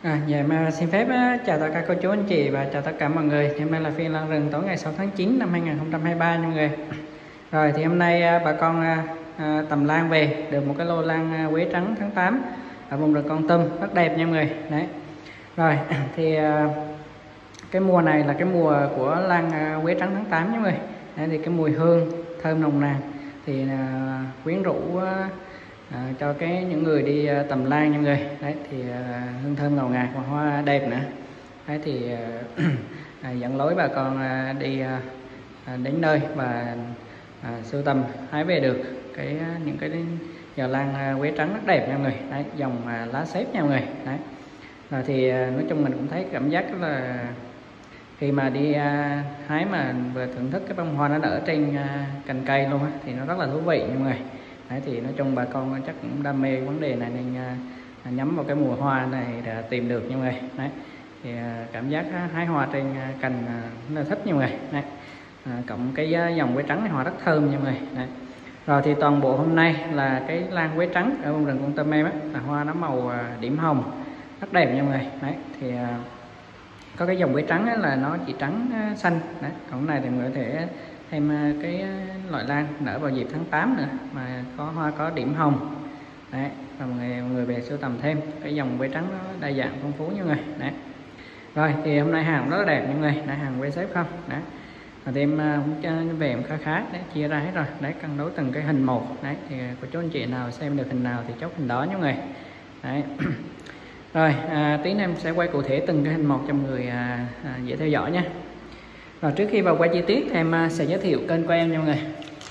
Dạ em xin phép chào tất cả cô chú anh chị và chào tất cả mọi người. Thì hôm nay là phiên lan rừng tối ngày 6 tháng 9 năm 2023 nha mọi người. Rồi thì hôm nay bà con tầm lan về được một cái lô lan quế trắng tháng 8 ở vùng rừng Kon Tum rất đẹp nha mọi người. Đấy. Rồi thì cái mùa này là cái mùa của lan quế trắng tháng 8 nha mọi người. Đấy, thì cái mùi hương thơm nồng nàn thì quyến rũ cho những người đi tầm lan nha mọi người. Đấy thì hương thơm ngào ngạt và hoa đẹp nữa. Đấy thì dẫn lối bà con đi đến nơi và sưu tầm hái về được những cái giò lan quế trắng rất đẹp nha mọi người. Đấy, dòng lá xếp nha mọi người. Đấy. Rồi thì nói chung mình cũng thấy cảm giác rất là khi mà đi hái mà vừa thưởng thức cái bông hoa nó nở trên cành cây luôn á, thì nó rất là thú vị nha mọi người. Đấy thì nói chung bà con chắc cũng đam mê vấn đề này nên nhắm vào cái mùa hoa này để tìm được nha mọi người. Đấy thì cảm giác hái hoa trên cành rất là thích nha mọi người. Đấy. Cộng cái dòng quế trắng này hoa rất thơm nha mọi người. Đấy. Rồi thì toàn bộ hôm nay là cái lan quế trắng ở vùng rừng Kon Tum em á, là hoa nó màu điểm hồng rất đẹp nha mọi người. Đấy thì có cái dòng quế trắng là nó chỉ trắng xanh. Đấy. Còn cái này thì mọi người có thể thêm cái loại lan nở vào dịp tháng 8 nữa mà có hoa có điểm hồng. Đấy, và mọi người về sưu tầm thêm cái dòng quế trắng nó đa dạng phong phú như người. Đấy. Rồi thì hôm nay hàng rất là đẹp những người, nãy hàng quế xếp không. Đấy. Và thêm về cũng khá đấy, chia ra hết rồi. Đấy, cân đối từng cái hình một. Đấy thì cô chú anh chị nào xem được hình nào thì chốt hình đó những người. Đấy. Rồi tí nữa em sẽ quay cụ thể từng cái hình một cho mọi người dễ theo dõi nha. Rồi trước khi vào quay chi tiết thì em sẽ giới thiệu kênh của em nha mọi người.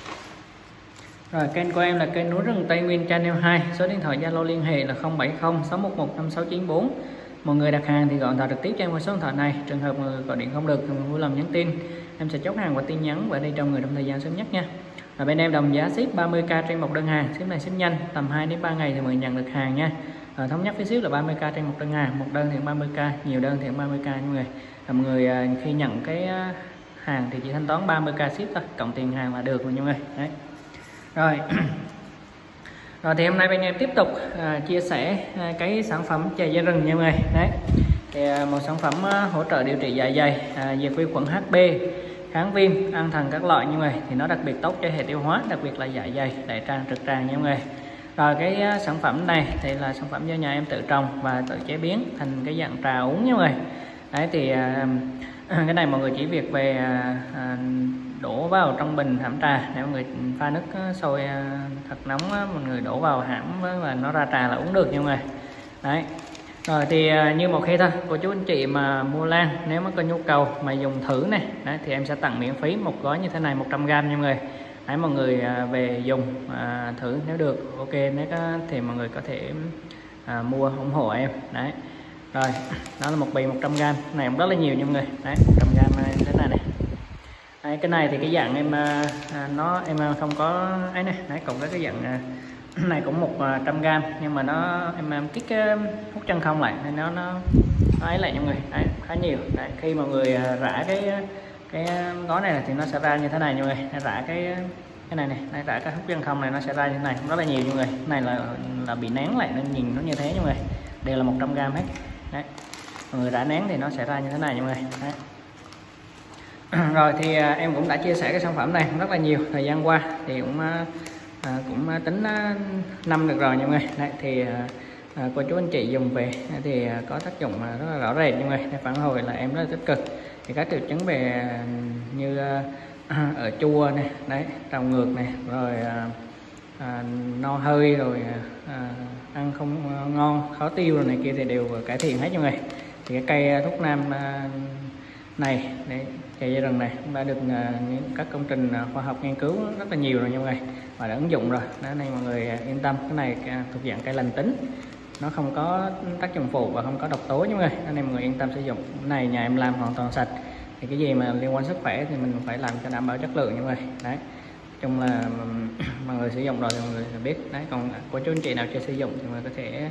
Rồi kênh của em là kênh Núi Rừng Tây Nguyên Channel 2, số điện thoại Zalo liên hệ là 070 611 5694. Mọi người đặt hàng thì gọi điện thoại trực tiếp cho em qua số điện thoại này. Trường hợp người gọi điện không được thì vui lòng nhắn tin, em sẽ chốt hàng qua tin nhắn và đi trong người trong thời gian sớm nhất nha. Và bên em đồng giá ship 30k trên một đơn hàng, ship này ship nhanh, tầm 2 đến 3 ngày thì mọi người nhận được hàng nha. Thống nhất phí ship là 30k trên một đơn hàng, một đơn thì 30k, nhiều đơn thì 30k nha mọi người. Mọi người khi nhận cái hàng thì chỉ thanh toán 30k ship thôi, cộng tiền hàng là được rồi nha mọi người. Đấy. Rồi. Rồi thì hôm nay bên em tiếp tục chia sẻ cái sản phẩm chè da rừng nha mọi người. Đấy. Thì một sản phẩm hỗ trợ điều trị dạ dày, diệt vi khuẩn HB, kháng viêm, an thần các loại như vậy thì nó đặc biệt tốt cho hệ tiêu hóa, đặc biệt là dạ dày, đại tràng, trực tràng nha mọi người. Rồi cái sản phẩm này thì là sản phẩm do nhà em tự trồng và tự chế biến thành cái dạng trà uống nha mọi người. Đấy thì cái này mọi người chỉ việc về đổ vào trong bình hãm trà để mọi người pha nước sôi thật nóng, mọi người đổ vào hãm và nó ra trà là uống được nha mọi người. Đấy. Rồi thì như một khi thôi, cô chú anh chị mà mua lan nếu mà có nhu cầu mà dùng thử này, đấy, thì em sẽ tặng miễn phí một gói như thế này 100g nha mọi người. Đấy, mọi người về dùng thử nếu được ok, nếu có thì mọi người có thể mua ủng hộ em. Đấy. Rồi đó là một bì 100g này cũng rất là nhiều nha mọi người. Đấy, 100g thế này này. Đấy, cái này thì cái dạng em em không có ấy này. Đấy, còn cái dạng này cũng 100g nhưng mà em kích hút chân không lại nên nó ấy lại nha mọi người. Đấy, khá nhiều. Đấy, khi mọi người rã cái gói này thì nó sẽ ra như thế này nha mọi người. Rã cái này này, rã cái hút chân không này nó sẽ ra như thế này, rất là nhiều nha mọi người. Cái này là bị nén lại nên nhìn nó như thế nha mọi người. Đều là 100g hết. Đấy. Mọi người rã nén thì nó sẽ ra như thế này nha mọi người. Đấy. Rồi thì em cũng đã chia sẻ cái sản phẩm này rất là nhiều thời gian qua thì cũng tính năm được rồi nha mọi người. Đấy, thì cô chú anh chị dùng về thì có tác dụng rất là rõ rệt nha mọi người. Phản hồi là em rất là tích cực. Thì các triệu chứng về như ở chua này, đấy, trào ngược này, rồi no hơi, rồi ăn không ngon, khó tiêu rồi này kia thì đều cải thiện hết nha mọi người. Thì cái cây thuốc nam này để chè da rừng này cũng đã được các công trình khoa học nghiên cứu rất là nhiều rồi nha mọi người và đã ứng dụng rồi. Đó nên mọi người yên tâm, cái này thuộc dạng cây lành tính, nó không có tác dụng phụ và không có độc tố nha mọi người. Nên mọi người yên tâm sử dụng. Cái này nhà em làm hoàn toàn sạch, thì cái gì mà liên quan sức khỏe thì mình phải làm cho đảm bảo chất lượng nha mọi người. Đấy, chung là mọi người sử dụng rồi thì mọi người biết. Đấy, còn của chú anh chị nào chưa sử dụng thì mọi người có thể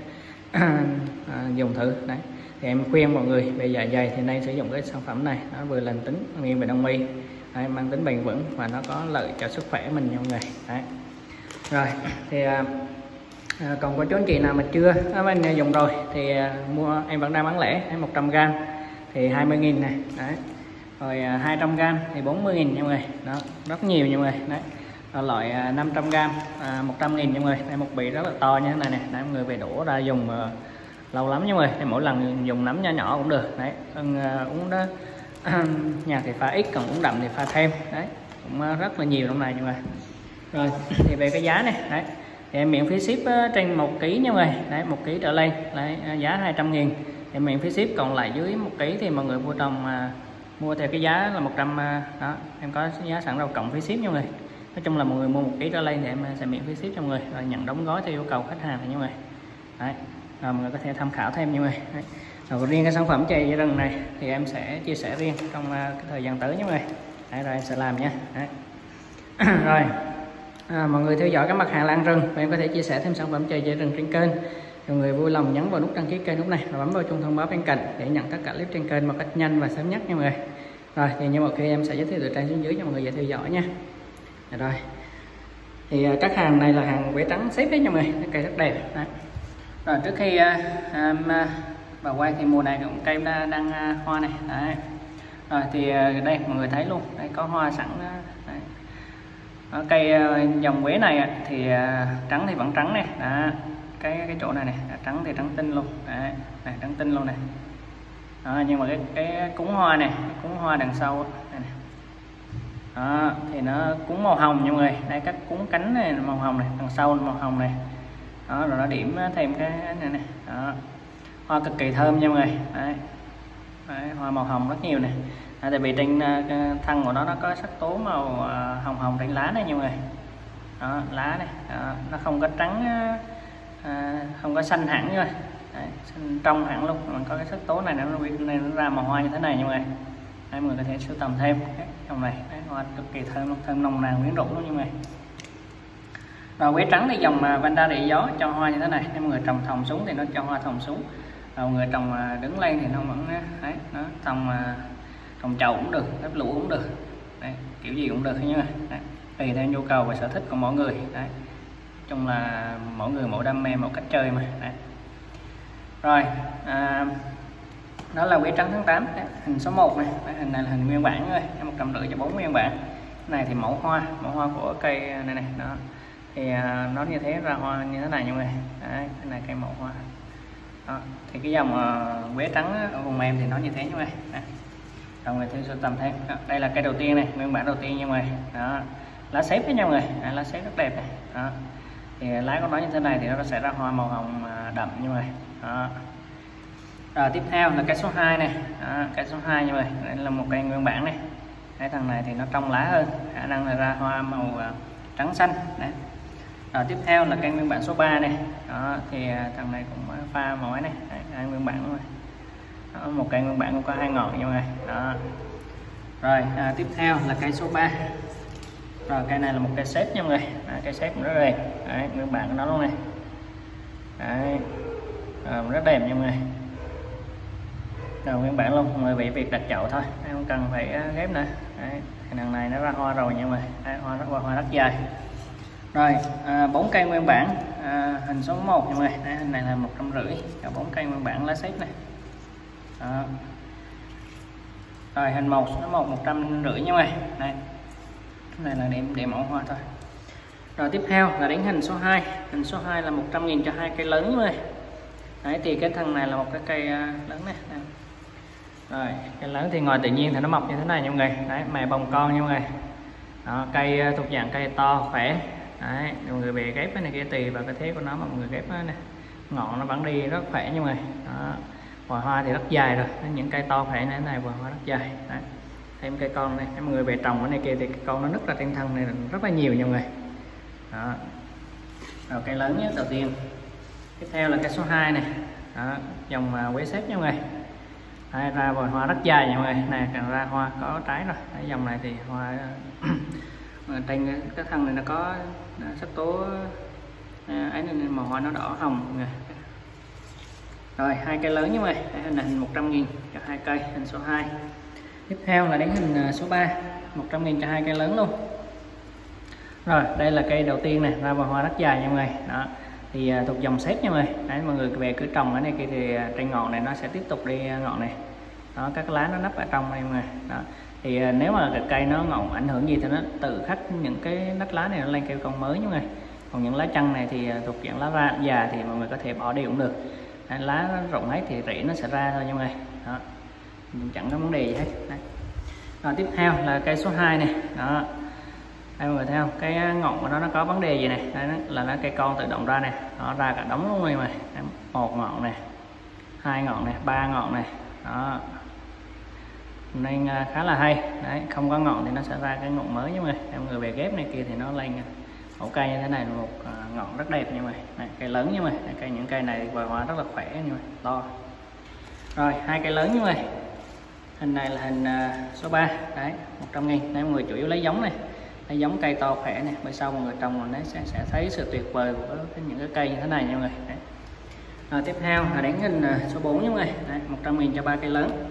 dùng thử. Đấy, thì em khuyên mọi người về dạ dày thì nên sử dụng cái sản phẩm này, nó vừa lành tính, nghiêng về đông y. Đấy, mang tính bền vững và nó có lợi cho sức khỏe mình nha mọi người. Đấy. Rồi thì Còn có chú anh chị nào mà chưa anh dùng rồi thì mua, em vẫn đang bán lẻ 100g thì 20.000 này đấy, rồi 200g thì 40.000 nha mọi người, đó rất nhiều nha mọi người đấy. Rồi loại 500g 100.000 nha mọi người, đây một bì rất là to như thế này nè, đấy mọi người về đổ ra dùng lâu lắm nha mọi người, thì mỗi lần dùng nắm nhỏ nhỏ cũng được đấy. Uống đó nhà thì pha ít, còn uống đậm thì pha thêm đấy, cũng rất là nhiều trong này nha mọi người. Rồi thì về cái giá này đấy, thì em miễn phí ship trên 1 kg nha mọi người, đấy 1 kg trở lên đấy, giá 200.000 thì miễn phí ship, còn lại dưới 1 kg thì mọi người mua trồng mua theo cái giá là 100 đó, em có giá sẵn rồi cộng phí ship nha mọi người. Nói chung là mọi người mua 1 kg trở lên thì em sẽ miễn phí ship cho mọi người, rồi nhận đóng gói theo yêu cầu khách hàng này nha mọi người. Đấy, rồi mọi người có thể tham khảo thêm nha mọi người. Đấy. Rồi riêng cái sản phẩm chày dây rừng này thì em sẽ chia sẻ riêng trong cái thời gian tới nha mọi người. Đấy, rồi em sẽ làm nha. Đấy. Rồi mọi người theo dõi các mặt hàng lan rừng và em có thể chia sẻ thêm sản phẩm chày dây rừng trên kênh. Mọi người vui lòng nhấn vào nút đăng ký kênh lúc này và bấm vào chuông thông báo bên cạnh để nhận tất cả clip trên kênh một cách nhanh và sớm nhất nha mọi người. Rồi thì như mọi khi em sẽ giới thiệu từ trên xuống dưới cho mọi người dễ theo dõi nha. Rồi thì các hàng này là hàng quế trắng xếp hết nha mọi người, cây rất đẹp. Đấy. Rồi trước khi vào quay thì mùa này cũng cây đang hoa này. Đấy. Rồi thì đây mọi người thấy luôn, đây có hoa sẵn. Đấy. Ở cây dòng quế này thì trắng thì vẫn trắng này. Đó. Cái chỗ này này trắng thì trắng tinh luôn. Đấy. Này trắng tinh luôn này. Đó, nhưng mà cái cúng hoa này, cúng hoa đằng sau này, này. Đó, thì nó cúng màu hồng nha mọi người, đây các cúng cánh này màu hồng này, đằng sau màu hồng này. Đó, rồi nó điểm thêm cái này này. Đó. Hoa cực kỳ thơm nha mọi người. Đấy. Đấy, hoa màu hồng rất nhiều này. Tại vì trên thân của nó có sắc tố màu hồng hồng trên lá này nha mọi người. Đó, lá này. Đó, nó không có trắng, không có xanh hẳn nha. Đấy, xanh trong hẳn luôn, mình có cái sắc tố này nó ra màu hoa như thế này nha mọi người. Đấy, mọi người có thể sưu tầm thêm trong này. Đấy, hoa cực kỳ thơm luôn, thơm nồng nàn quyến rũ luôn nha mọi người. Rồi quế trắng thì dòng vanda địa gió cho hoa như thế này, nếu mọi người trồng thòng xuống thì nó cho hoa thòng xuống, rồi mọi người trồng đứng lên thì nó vẫn đấy, nó trồng chậu cũng được, ép lũ cũng được. Đấy, kiểu gì cũng được nha. Đấy, tùy theo nhu cầu và sở thích của mỗi người. Đấy, chung là mỗi người mỗi đam mê, một cách chơi mà. Đấy. Rồi đó là quế trắng tháng 8 đấy, hình số 1 này. Đấy, hình này là hình nguyên bản thôi, 150 cho 4 nguyên bản. Cái này thì mẫu hoa của cây này này. Đó thì nó như thế, ra hoa như thế này nha mọi người. Đấy, cái này cây mẫu hoa. Đó, thì cái dòng quế trắng ở vùng em thì nó như thế nha mọi người. Rồi người thêm sưu tầm thêm. Đó, đây là cây đầu tiên này, nguyên bản đầu tiên nha mọi người. Đó, lá xếp đấy nha mọi người. Đó, lá xếp rất đẹp này. Đó, thì lá của nó như thế này thì nó sẽ ra hoa màu hồng đậm như vậy. Đó. Rồi tiếp theo là cây số 2 này. Đó, cây số 2 như vậy, đây là một cây nguyên bản này. Cái thằng này thì nó trong lá hơn, khả năng là ra hoa màu trắng xanh. Đấy. Rồi tiếp theo là cây nguyên bản số 3 này. Đó, thì thằng này cũng pha mỏi này. Đấy, hai nguyên bản luôn. Đó, một cây nguyên bản cũng có 2 ngọn như vậy. Đó. Rồi tiếp theo là cây số 3. Rồi cây này là một cây xếp nha mọi người. Cây xếp cũng rất đẹp. Đấy, nguyên bản của nó luôn này. Đấy. Rất đẹp nha mọi người. Rồi nguyên bản luôn, mọi người bị việc đặt chậu thôi, không cần phải ghép nữa. Đấy, thằng này nó ra hoa rồi nha mọi người. Đấy, hoa rất dài. Rồi 4 cây nguyên bản hình số 1 nha mọi người. Đấy, hình này là 150 cho 4 cây nguyên bản lá xếp này. Đó. Rồi hình 1 số 1 150 nha mọi người. Đây. Cái này là để mẫu hoa thôi. Rồi tiếp theo là đến hình số 2. Hình số 2 là 100.000 cho 2 cây lớn mọi người. Đấy, thì cái thân này là một cái cây lớn này. Đây. Rồi cây lớn thì ngoài tự nhiên thì nó mọc như thế này nha mọi người. Đấy, mè bông con nha mọi người. Đó, cây thuộc dạng cây to khỏe. Đấy, mọi người về ghép cái này kia tùy vào cái thế của nó mà mọi người ghép nó này, ngọn nó vẫn đi rất khỏe nha mọi người. Đó, vòi hoa thì rất dài rồi, những cây to khỏe này vòi hoa rất dài. Đấy. Thêm cây con này, mọi người về trồng cái này kia thì con nó nứt ra trên thân này rất là nhiều nha mọi người. Đó. Rồi cây lớn nhất đầu tiên. Tiếp theo là cây số 2 này. Đó, dòng quế xếp nha mọi người. Đấy, ra vòi hoa rất dài nha mọi người. Này càng ra hoa có trái rồi. Đấy, dòng này thì hoa trên cái thân này nó có sắc tố ấy nên màu hoa nó đỏ hồng mọi người. Rồi 2 cây lớn nha mọi người. Hình này 100.000 cho 2 cây, hình số 2. Tiếp theo là đến hình số 3, 100.000 cho 2 cây lớn luôn. Rồi đây là cây đầu tiên này, ra vòi hoa rất dài nha mọi người. Đó thì thuộc dòng xếp nha mọi người. Đấy, mọi người về cứ trồng cái này kia thì trên ngọn này nó sẽ tiếp tục đi ngọn này đó, các lá nó nấp ở trong đây mọi người đó. Thì nếu mà cái cây nó ngọn ảnh hưởng gì thì nó tự khắc những cái nách lá này nó lên keo con mới nha mọi người. Còn những lá chân này thì thuộc dạng lá già thì mọi người có thể bỏ đi cũng được. Đấy, lá nó rụng hết thì rễ nó sẽ ra thôi nha mọi người đó, chẳng có vấn đề gì hết. Đấy. Rồi tiếp theo là cây số 2 này đó, đây mọi người thấy không, cái ngọn của nó có vấn đề gì này. Đấy, là nó cây con tự động ra này, nó ra cả đống luôn rồi mà. Một ngọn này, 2 ngọn này, 3 ngọn này đó, nên khá là hay. Đấy, không có ngọn thì nó sẽ ra cái ngọn mới nha mọi người. Mọi người về ghép này kia thì nó lên mẫu cây như thế này, một ngọn rất đẹp nha mọi người. Đấy, cây lớn nha mọi người. Đấy, những cây này vòi hoa rất là khỏe nha mọi người, to. Rồi 2 cây lớn nha mọi người. Hình này là hình số 3 đấy, 100.000. Đấy mọi người chủ yếu lấy giống này, lấy giống cây to khỏe này, bữa sau mọi người trồng rồi đấy sẽ thấy sự tuyệt vời của những cái cây như thế này nha mọi người. Đấy. Rồi tiếp theo là đến hình số 4 nha mọi người. Đấy, 100.000 cho 3 cây lớn.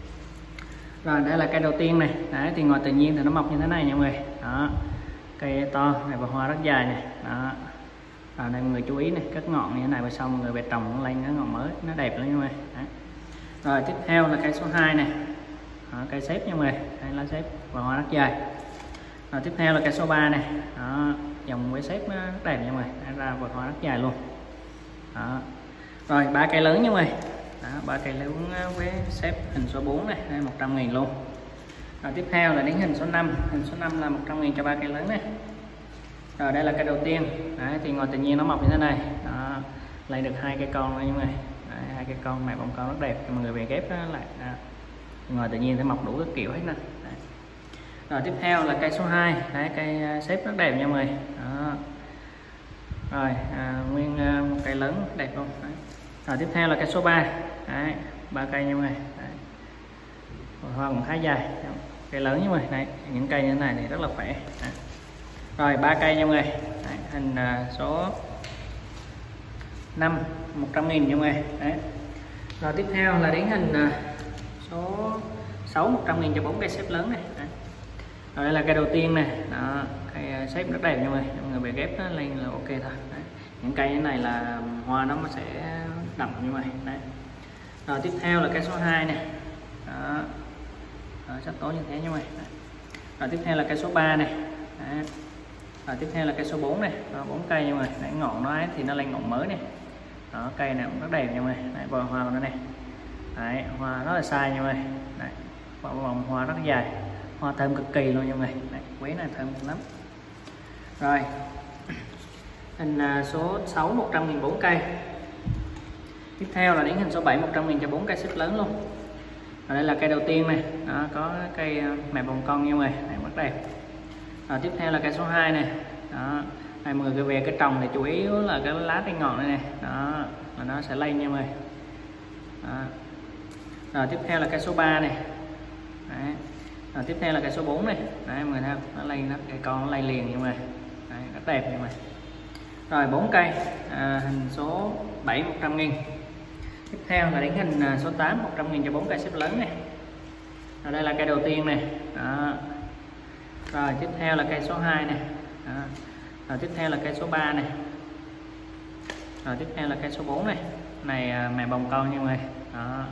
Rồi đây là cây đầu tiên này. Đấy, thì ngoài tự nhiên thì nó mọc như thế này nha mọi người đó, cây to này và hoa rất dài này đó. Rồi đây mọi người chú ý này, các ngọn như thế này, bữa sau mọi người về trồng nó lên cái ngọn mới nó đẹp lắm nha mọi người. Đấy. Rồi tiếp theo là cây số 2 này đó, cây xếp nha mọi người. Đây lá xếp và hoa rất dài. Rồi tiếp theo là cây số 3 này đó, dòng với xếp nó rất đẹp nha mọi người. Đây, ra và hoa rất dài luôn đó. Rồi 3 cây lớn nha mọi người đó, 3 cây lớn với xếp hình số 4 này, đây 100.000 luôn. Rồi tiếp theo là đến hình số 5, hình số 5 là 100.000 cho 3 cây lớn này. Rồi đây là cây đầu tiên. Đấy, thì ngoài tự nhiên nó mọc như thế này đó, lấy được 2 cây con nữa nha mọi người. 2 cây con này bông con rất đẹp, mọi người về ghép lại đó. Ngoài tự nhiên sẽ mọc đủ các kiểu hết nè. Rồi tiếp theo là cây số 2, đấy, cây xếp rất đẹp nha mọi người đó. Rồi nguyên một cây lớn đẹp không. Đấy. Rồi tiếp theo là cây số 3, đấy, 3 cây nha mọi người. Đấy. Hoa cũng khá dài, cây lớn nha mọi người. Đấy, những cây như thế này thì rất là khỏe. Đấy. Rồi 3 cây nha mọi người. Đấy, hình số 5, 100.000 nha mọi người. Đấy. Rồi tiếp theo là đến hình số 6, 100.000 cho 4 cây xếp lớn này. Đấy. Rồi đây là cây đầu tiên này đó, cây xếp rất đẹp nha mọi người về ghép nó lên là ok thôi. Đấy. Những cây như này là hoa nó sẽ đậm như vậy. Đấy. Rồi tiếp theo là cây số 2 này đó. Rồi, sắp tối như thế nha mọi người. Rồi tiếp theo là cây số 3 này. Đấy. Rồi tiếp theo là cây số 4 này, 4 cây nha mọi người. Đấy, ngọn nó ấy thì nó lên ngọn mới này đó, cây này cũng rất đẹp nha mọi người. Đấy, vòi hoa của nó này. Đấy, hoa rất là sai nha mọi người. Đấy, vòng hoa rất dài, hoa thơm cực kỳ luôn nha mọi người. Đấy, quế này thơm lắm. Rồi hình số 6, 100.000 4 cây. Tiếp theo là đến hình số 7, 100.000 cho 4 cây xếp lớn luôn. Ở đây là cây đầu tiên này đó, có cây mẹ bông con nha mọi người. Đấy, rất đẹp. Rồi tiếp theo là cây số 2 này đó. Này mọi người về cái trồng thì chú ý là cái lá trên ngọn này này đó, là nó sẽ lên nha mọi người đó. Rồi tiếp theo là cây số 3 này. Đấy. Rồi tiếp theo là cây số 4 này. Đấy mọi người thấy không? Nó lên, nó cây con nó lên liền nha mọi người. Đấy, rất đẹp nha mọi người. Rồi 4 cây hình số 7, 100.000. Tiếp theo là đến hình số 8, 100.000 cho 4 cây xếp lớn này. Rồi đây là cây đầu tiên này đó. Rồi tiếp theo là cây số 2 này đó. Rồi tiếp theo là cây số 3 này. Rồi tiếp theo là cây số 4 này. Này mẹ bông con nha mọi người đó.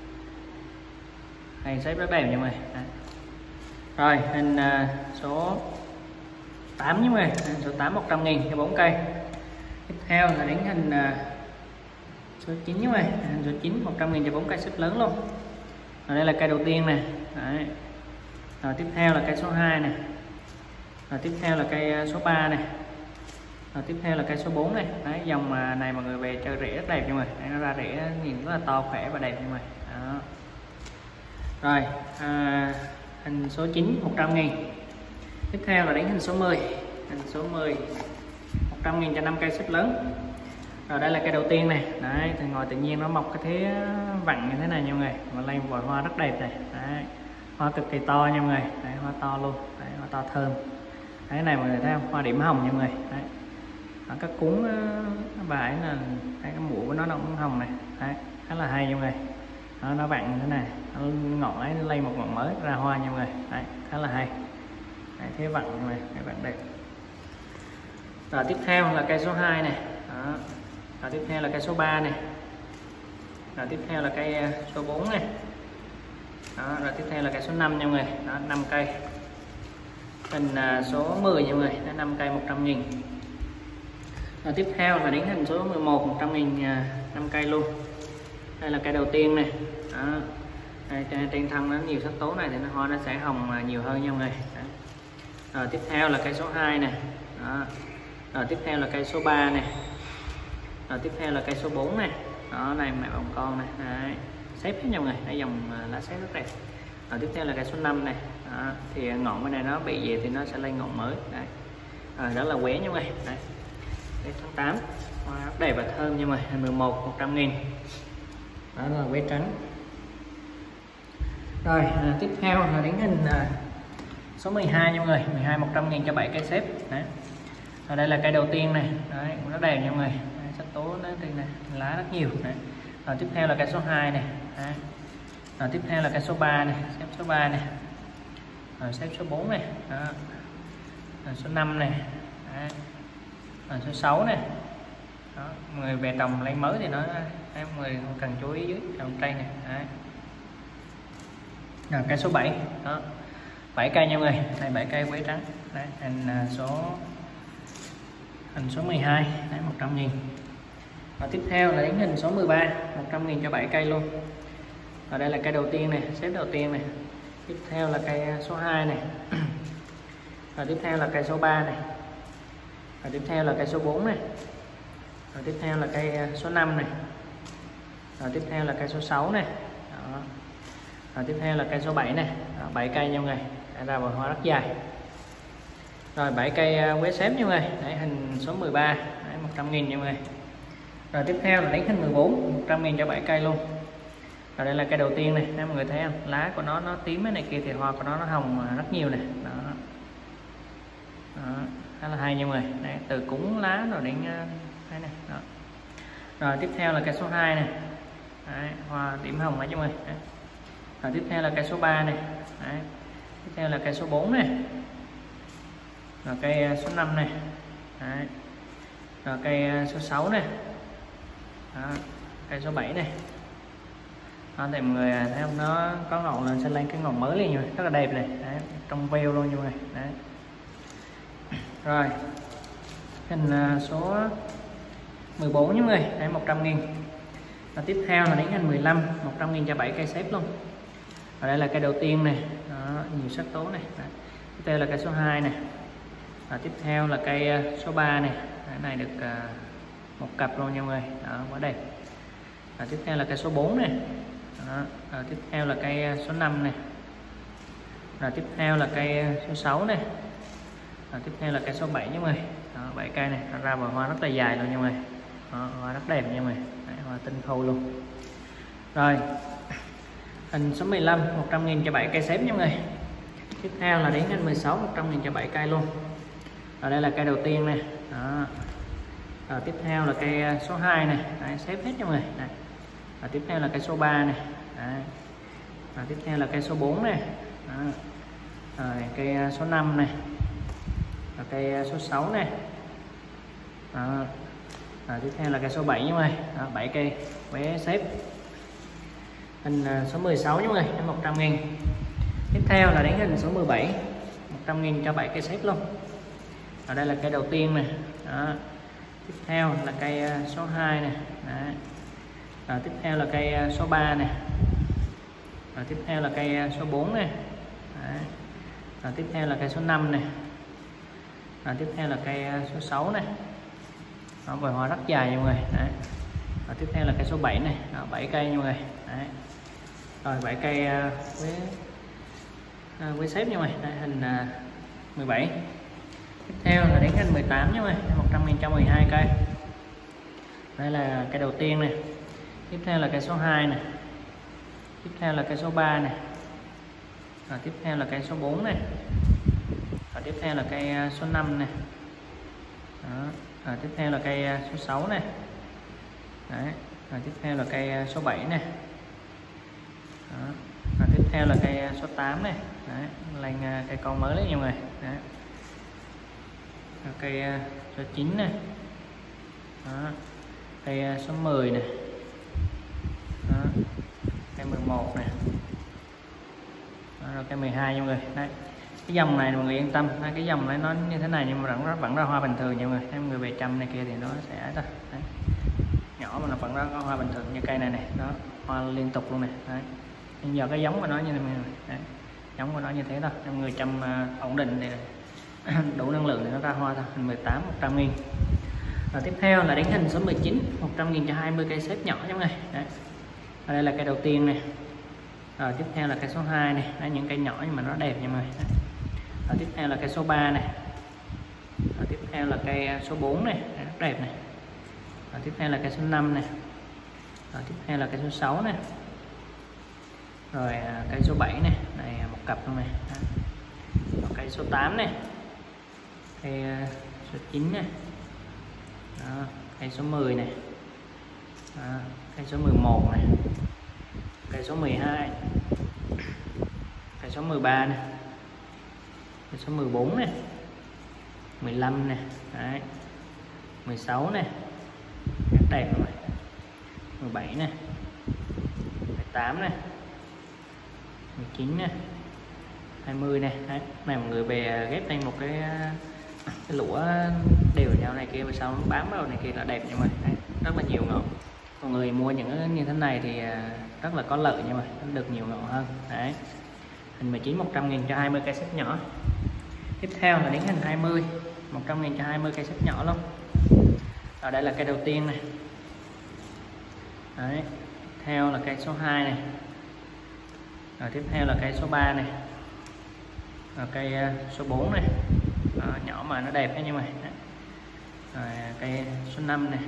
Cây xếp rất đẹp nha mọi người. Đó. Rồi hình số 8 nha mọi người. Hình số 8, 100.000 cho 4 cây. Tiếp theo là đến hình số 9 nha mọi người. Hình số 9, 100.000 cho 4 cây xếp lớn luôn. Rồi đây là cây đầu tiên này. Đấy. Rồi tiếp theo là cây số 2 này. Rồi tiếp theo là cây số 3 này. Rồi tiếp theo là cây số 4 này. Đấy, dòng này mọi người về chơi rễ rất đẹp nha mọi người. Đấy, nó ra rễ nhìn rất là to khỏe và đẹp nha mọi người. Đó. Rồi hình số 9, 100.000. Tiếp theo là đến hình số 10. Hình số 10, 100.000 cho 5 cây xếp lớn. Rồi đây là cây đầu tiên này. Đấy, thì ngoài tự nhiên nó mọc cái thế vặn như thế này nha mọi người. Mà lên vòi hoa rất đẹp này. Đấy, hoa cực kỳ to nha mọi người. Đấy, hoa to luôn. Đấy, hoa to thơm. Đấy, này mọi người thấy không? Hoa điểm hồng nha mọi người. Đấy. Đó, các cuốn bà ấy là cái mũ của nó cũng hồng này. Đấy, khá là hay nha mọi người. Đó, nó vặn như thế này, nó ngọn ấy nó lên một ngọn mới ra hoa nha mọi người. Đấy, khá là hay. Đấy, thế vặn này, cái vặn đẹp. Rồi tiếp theo là cây số 2 này. Đó. Rồi tiếp theo là cây số 3 này. Rồi tiếp theo là cây số 4 này. Đó, rồi tiếp theo là cây số 5 nha mọi người. Đó, 5 cây. Hình số 10 nha mọi người, 5 cây 100.000. Rồi tiếp theo là đến hình số 11 100.000, 5 cây luôn. Đây là cây đầu tiên này. Đó. Đây, trên thân nó nhiều sắc tố này thì hoa nó sẽ hồng nhiều hơn nha mọi người. Đó. Rồi tiếp theo là cây số 2 này. Đó. Rồi tiếp theo là cây số 3 này. Rồi tiếp theo là cây số 4 này. Đó, này mẹ bông con này. Đấy. Xếp hết nha mọi người, đây dòng lá xếp rất đẹp. Rồi tiếp theo là cây số 5 này. Đó. Thì ngọn bên này nó bị gì thì nó sẽ lên ngọn mới. Đấy. Rồi đó là quế nha mọi người. Đấy. Đây, tháng 8 hoa rất đẹp và thơm nha mọi người. 11 100.000. Đó là quế trắng. Rồi tiếp theo là đến hình số 12 nha mọi người, 12 100.000 cho 7 cây xếp. Đấy. Ở đây là cây đầu tiên này. Đấy, cũng rất đẹp nha mọi người. Đấy, sắc tố nó trên này, lá rất nhiều. Đấy. Rồi tiếp theo là cây số 2 này. Đấy. Rồi tiếp theo là cây số 3 này, xếp số 3 này. Rồi xếp số 4 này. Đó. Rồi số 5 này. Đấy. Rồi số 6 này. Đó. Người về trồng lấy mới thì nó em người cần chú ý dưới trồng cây này. Đấy. Rồi cây số 7. Đó. 7 cây nha mọi người. Đây 7 cây quế trắng. Đấy, hình số 12, đấy, 100.000. Và tiếp theo là đến hình số 13, 100.000 cho 7 cây luôn. Ở đây là cây đầu tiên này, xếp đầu tiên này. Tiếp theo là cây số 2 này. Và tiếp theo là cây số 3 này. Và tiếp theo là cây số 4 này. Và tiếp theo là cây số 5 này. Và tiếp theo là cây số 6 này. Đó. Và tiếp theo là cây số 7 này. Đó, 7 cây nha mọi người. Đã ra bờ hoa rất dài. Rồi 7 cây quế xếp nha mọi người. Đấy, hình số 13, đấy, 100.000 nha mọi người. Rồi tiếp theo là đến hình 14, 100.000 cho 7 cây luôn. Rồi đây là cây đầu tiên này, mọi người thấy không? Lá của nó tím cái này kia thì hoa của nó hồng rất nhiều này. Đó. Đó, khá là hay nha mọi người. Đấy, từ cúng lá rồi đến cái này. Đó. Rồi tiếp theo là cây số 2 này. Đấy, hoa điểm hồng đấy nha mọi người. Đấy. Rồi tiếp theo là cây số 3 này. Đấy. Tiếp theo là cây số 4 này. Rồi cây số 5 này. Đấy. Rồi cây số 6 này. Đó. Cây số 7 này. Đó, thì mọi người thấy không, nó có ngọn lên sẽ lên cái ngọn mới liền, rất là đẹp này. Đấy. Trong veo luôn nha mọi người. Đấy. Rồi hình số 14 nha mọi người, đấy 100.000. Và tiếp theo là đến hình 15, 100.000 cho 7 cây xếp luôn. Ở đây là cây đầu tiên này. Đó, nhiều sắc tố này. Đấy. Tiếp theo là cây số 2 này. Và tiếp theo là cây số 3 này. Cái này được một cặp luôn nha mọi người. Đó, quá đẹp. Và tiếp theo là cây số 4 này. Đó. Rồi tiếp theo là cây số 5 này. Rồi tiếp theo là cây số 6 này. Rồi tiếp theo là cây số 7 nha mọi người. Đó, 7 cây này ra bờ hoa rất là dài luôn nha mọi người. Đó, hoa rất đẹp nha mọi người. Đấy, hoa tinh khâu luôn. Rồi hình số 15, 100.000 cho 7 cây xếp nha mọi người. Tiếp theo là đến hình 16, 100.000 cho 7 cây luôn. Ở đây là cây đầu tiên này. Đó. Rồi tiếp theo là cây số 2 này. Đấy, xếp hết cho mọi người. Đấy. Và tiếp theo là cây số 3 này. Đấy. Và tiếp theo là cây số 4 này. Đó. Rồi cây số 5 này. Và cây số 6 này. Đó. Rồi tiếp theo là cây số 7 nha mọi người. Đó, 7 cây quế xếp. Hình số 16 nha mọi người, 100.000. Tiếp theo là đến hình số 17, 100.000 cho 7 cây xếp luôn. Ở đây là cây đầu tiên này. Đó. Tiếp theo là cây số 2 này. Đấy. Rồi tiếp theo là cây số 3 này. Rồi tiếp theo là cây số 4 này. Đấy. Rồi tiếp theo là cây số 5 này. Rồi tiếp theo là cây số 6 này. Đó, vòi hoa rất dài nha mọi người. Đấy. Rồi tiếp theo là cây số 7 này. Đó, 7 cây nha mọi người. Đấy. Rồi 7 cây với xếp nha mọi người. Đây, hình 17. Tiếp theo là đến hình 18 nha mọi người, 100.000 cho 12 cây. Đây là cây đầu tiên này. Tiếp theo là cây số 2 này. Tiếp theo là cây số 3 này. Rồi tiếp theo là cây số 4 này. Rồi tiếp theo là cây số 5 này. Đó. Rồi tiếp theo là cây số 6 này. Đấy. Rồi tiếp theo là cây số 7 này. Đó. Rồi tiếp theo là cây số 8 này. Đấy. Lên cây con mới đấy nha mọi người. Đấy. Rồi cây số 9 này. Đó. cây số 10 này. Đó. Cây 11 này. Đó, rồi cây 12 nha mọi người. Đấy. Cái dòng này mọi người yên tâm, cái dòng này nó như thế này nhưng mà vẫn ra hoa bình thường nha mọi người. Nếu mọi người về chăm này kia thì nó sẽ đó. Đấy. Nhỏ mà nó vẫn ra hoa bình thường như cây này này, đó, hoa liên tục luôn này. Đấy. Nhưng giờ cái giống của nó như này mọi người. Đấy. Giống của nó như thế thôi, mọi người chăm ổn định thì đủ năng lượng để nó ra hoa thôi. Hình 18 100.000. Và tiếp theo là đến hình số 19 100.000 cho 20 cây xếp nhỏ nha mọi người. Đấy. Ở đây là cây đầu tiên này. Rồi tiếp theo là cây số 2 này. Đấy, những cây nhỏ nhưng mà nó đẹp nha mọi người. Đấy. Rồi tiếp theo là cây số 3 này. Rồi tiếp theo là cây số 4 này. Đấy, rất đẹp này. Rồi tiếp theo là cây số 5 này. Rồi tiếp theo là cây số 6 này. Rồi cây số 7 này, này một cặp luôn này. Rồi cây số 8 này. Cây số 9 này. Đó, cây số 10 này. Đó, cây số 11 này. Cây số 12. Cây số 13 này. Cây số 14 này. 15 này. Đấy. 16 này. Rất đẹp rồi. 17 này. 18 này. 19 này. 20 này. Đấy. Này mọi người về ghép thành một cái lũa đều nhau này kia và sau nó bám vào này kia là đẹp nhưng mà đấy, rất là nhiều ngọn. Mọi người mua những cái như thế này thì rất là có lợi nhưng mà được nhiều ngọn hơn. Đấy. Hình 19 100.000 cho 20 cây xếp nhỏ. Tiếp theo là đến hình 20 100.000 cho 20 cây xếp nhỏ luôn. Ở đây là cây đầu tiên này. Đấy. Theo là cây số 2 này. Rồi tiếp theo là cây số 3 này. Rồi cây số 4 này. Đó, nhỏ mà nó đẹp đấy nhưng mà. Rồi cây số 5 này.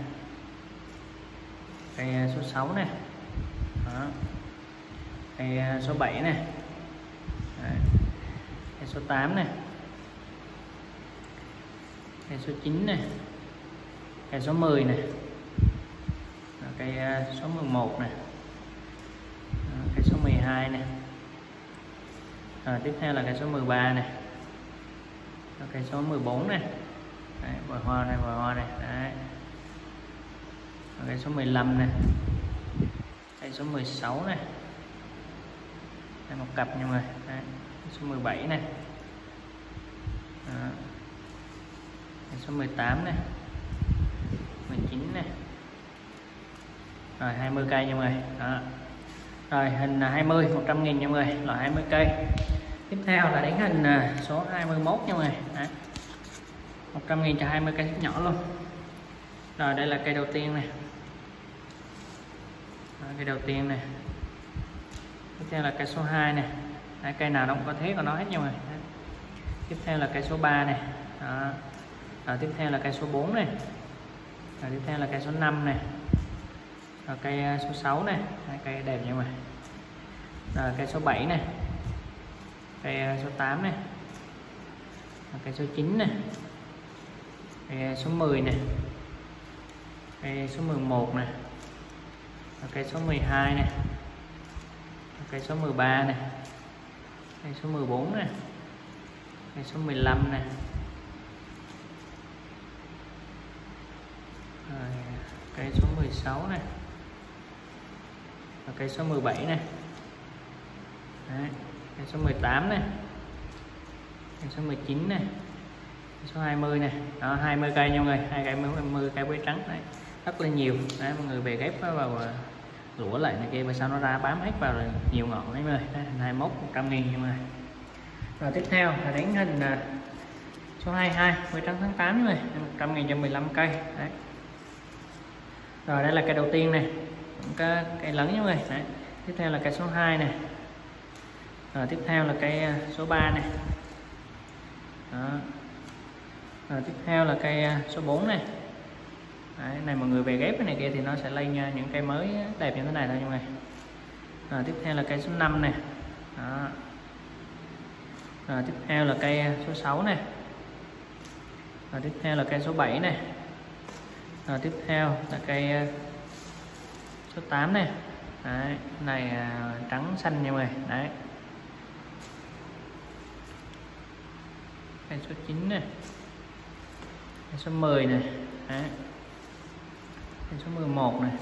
Cây số 6 này. Đó. Cây số 7 này. Đấy. Cây số 8 này. Cây số 9 này. Cây số 10 này. Rồi cây số 11 này. Đó, cây số 12 này. Rồi tiếp theo là cây số 13 này. Rồi cây số 14 này. Đấy, bờ hoa này, bờ hoa này. Đấy. Rồi cây số 15 này. Cây số 16 này. Đây một cặp nha mọi người. Đấy. Cây số 17 này. Đó. Cây số 18 này. 19 này. Rồi 20 cây nha mọi người. Đó. Rồi hình 20 100.000 nha mọi người, loại 20 cây. Tiếp theo là đến hình số 21 nha mọi người. Đấy. 100.000 cho 20 cây nhỏ luôn. Rồi đây là cây đầu tiên này. Đó, cây đầu tiên này. Tiếp theo là cây số 2 này. Đấy, cây nào nó cũng có thế của nó hết nha mọi người. Đấy. Tiếp theo là cây số 3 này. Đó. Rồi tiếp theo là cây số 4 này. Rồi tiếp theo là cây số 5 này. Rồi cây số 6 này. Đấy, cây đẹp nha mọi người. Rồi cây số 7 này. Cây số 8 này. Rồi cây số 9 này. Cây số 10 này. Cây số 11 này. Rồi cây số 12 này. Rồi cây số 13 này. Cây số 14 này. Cây số 15 này. Rồi cây số 16 này. Rồi cây số 17 này. Đấy. Cây số 18 này. Cây số 19 này. Cây số 20 này. Đó 20 cây nha mọi người, 20 cây quế trắng đấy. Rất là nhiều. Đấy, mọi người về ghép vào lũa lại này kia và sau nó ra bám hết vào rồi nhiều ngọn đấy mọi người. Đây, 21 100.000 nha mọi người. Rồi tiếp theo là đến hình số 22 quế trắng tháng 8 nha mọi người, 100.000 cho 15 cây. Đấy. Rồi đây là cây đầu tiên này, cây lớn nha mọi người. Đấy. Tiếp theo là cây số 2 này. Rồi tiếp theo là cây số 3 này. Đó. Rồi tiếp theo là cây số 4 này. Đấy, này mọi người về ghép cái này kia thì nó sẽ lên những cây mới đẹp như thế này thôi nha mọi người. Rồi tiếp theo là cây số 5 này. Đó. Rồi tiếp theo là cây số 6 này. Rồi tiếp theo là cây số 7 này. Rồi tiếp theo là cây số 8 này. Đấy, này trắng xanh nha mọi người. Đấy. Cây số 9 này. Cây số 10 này. Đấy. Cây số 11 này,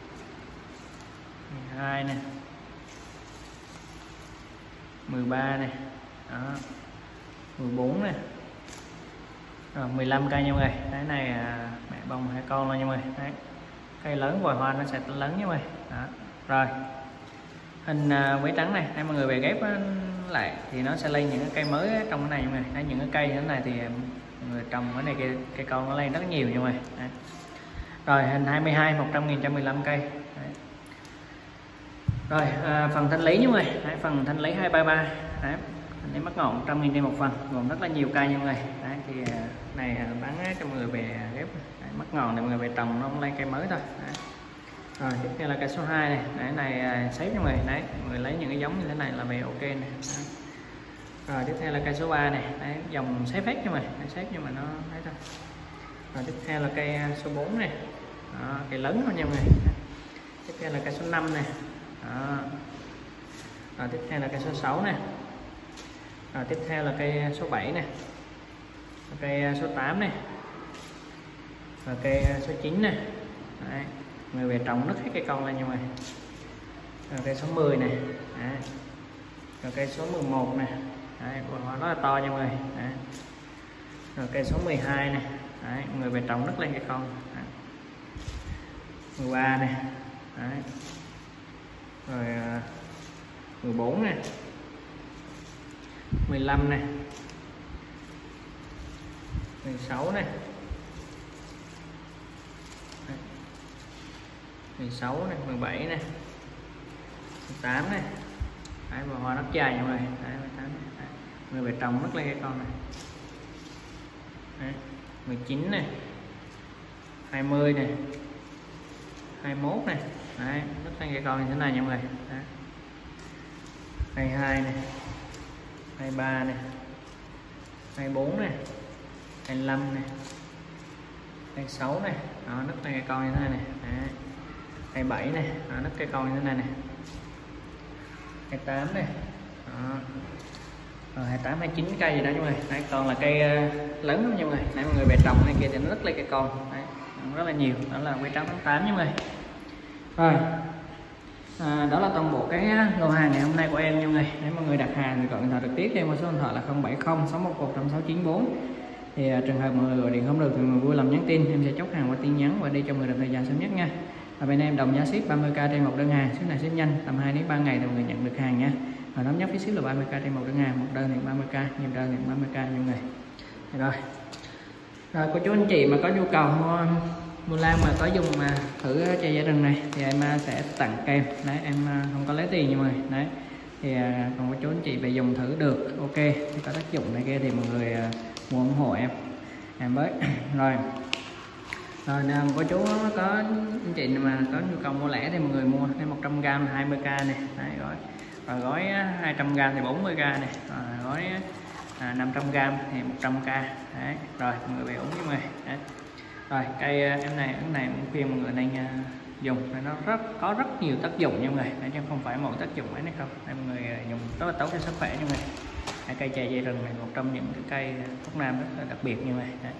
12 này, 13 này, đó, 14 này, rồi 15 cây nha mọi người. Cái này mẹ bông 2 con luôn nha mọi người. Đấy, cây lớn vòi hoa nó sẽ lớn nha mọi người. Đó. Rồi hình quế trắng này, đây mọi người về ghép lại thì nó sẽ lên những cái cây mới trong cái này nha mọi người. Đấy, những cái cây như thế này thì mọi người trồng cái này cây con nó lên rất nhiều nha mọi người. Đấy. Rồi hình 22 100.000 cho 15 cây. Đấy. Rồi phần thanh lý nha mọi người. Đấy, phần thanh lý 233. Đấy, để mất ngọn 100.000 trên một phần, gồm rất là nhiều cây nha mọi người. Đấy, thì này bán cho mọi người về ghép. Đấy, mất ngọn để mọi người về trồng nó không lên cây mới thôi. Đấy. Rồi tiếp theo là cây số 2 này, cái này xếp cho mọi người. Đấy, mọi người lấy những cái giống như thế này là về ok này. Đấy. Rồi tiếp theo là cây số 3 này, đấy, dòng xếp hết cho mọi người, xếp nhưng mà nó thấy thôi. Rồi tiếp theo là cây số 4 này. Đó, cây lớn thôi nha mọi người. Tiếp theo là cây số 5 này. Đó. Rồi tiếp theo là cây số 6 này. Rồi tiếp theo là cây số 7 này, cây số 8 này, và cây số 9 này. Đấy, người về trồng nứt hết cây con lên nha mọi người. Rồi cây số 10 này. Đấy. Rồi cây số 11 này. Đấy, hoa rất là to nha mọi người. Đấy. Rồi cây số 12 này. Đấy, người về trồng nứt lên cây con. Đấy. 13 này. Đấy. Rồi 14 này, 15 này, 16 này, 16 này, 17 này, 18 này. Đấy, và hoa rất dài nha mọi người. Đấy, 18 này. Đấy. Người về trồng nứt lên cây con này. Đấy. 19 này, 20 này, 21 này. Đấy, nứt lên cây con như thế này nha mọi người. Đấy. 22 này, 23 này, 24 này, 25 này, 26 này. Đó, nứt lên cây con như thế này này. Đấy. 27 này, đó, nứt cây con như thế này này. 28 này. Đó. Rồi 28 29 cây gì đó mọi người. Đấy, còn là cây lớn lắm nha mọi người. Đấy, mọi người về trồng này kia thì nó nứt lên cây con. Đấy, rất là nhiều. Đó là quế trắng tháng 8 nha mọi người. Rồi đó là toàn bộ cái lô hàng ngày hôm nay của em nha mọi người. Nếu mọi người đặt hàng thì gọi điện thoại trực tiếp cho em qua số điện thoại là 070 611 694. Thì trường hợp mọi người gọi điện không được thì mọi người vui lòng nhắn tin, em sẽ chốt hàng qua tin nhắn và đi cho người được thời gian sớm nhất nha. Và bên em đồng giá ship 30k trên một đơn hàng, ship này ship nhanh, tầm 2 đến 3 ngày thì mọi người nhận được hàng nha. Và thống nhất phí ship là 30k trên một đơn hàng, một đơn thì 30k, nhiều đơn thì 30k nha mọi người. Rồi cô chú anh chị mà có nhu cầu mua lan mà có dùng mà thử chơi dây rừng này thì em sẽ tặng kèm. Đấy, em không có lấy tiền nha mọi người. Đấy, thì còn cô chú anh chị về dùng thử được ok, thì có tác dụng này kia thì mọi người mua ủng hộ em với. Rồi cô chú có anh chị mà có nhu cầu mua lẻ thì mọi người mua cái 100g 20k này. Đấy, rồi gói 200g thì 40k này, rồi gói 500g thì 100k. Đấy, rồi mọi người về uống với mọi người. Đấy. Rồi cây em này cũng khuyên mọi người nên dùng, nó có rất nhiều tác dụng nha mọi người. Đấy, chứ không phải một tác dụng ấy này không. Đây, mọi người dùng rất là tốt cho sức khỏe nha mọi người. Cây chè dây rừng này một trong những cái cây thuốc nam rất là đặc biệt như vậy. Đấy.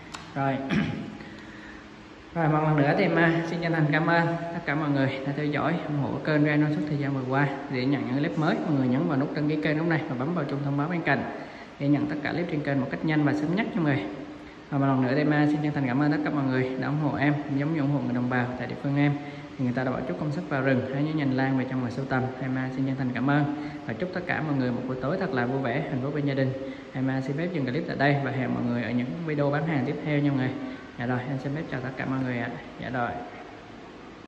Rồi một lần nữa thì em xin chân thành cảm ơn tất cả mọi người đã theo dõi ủng hộ kênh Reno suốt thời gian vừa qua. Để nhận những clip mới, mọi người nhấn vào nút đăng ký kênh lúc này và bấm vào chuông thông báo bên cạnh để nhận tất cả clip trên kênh một cách nhanh và sớm nhất cho mọi người. Và một lần nữa thì em xin chân thành cảm ơn tất cả mọi người đã ủng hộ em, giống như ủng hộ người đồng bào tại địa phương em. Thì người ta đã bỏ chút công sức vào rừng hay nhớ nhành lan về trong ngoài sưu tầm. Em xin chân thành cảm ơn và chúc tất cả mọi người một buổi tối thật là vui vẻ, hạnh phúc bên gia đình. Em xin phép dừng clip tại đây và hẹn mọi người ở những video bán hàng tiếp theo nha mọi người. Dạ rồi, em xin phép chào tất cả mọi người ạ. Dạ rồi.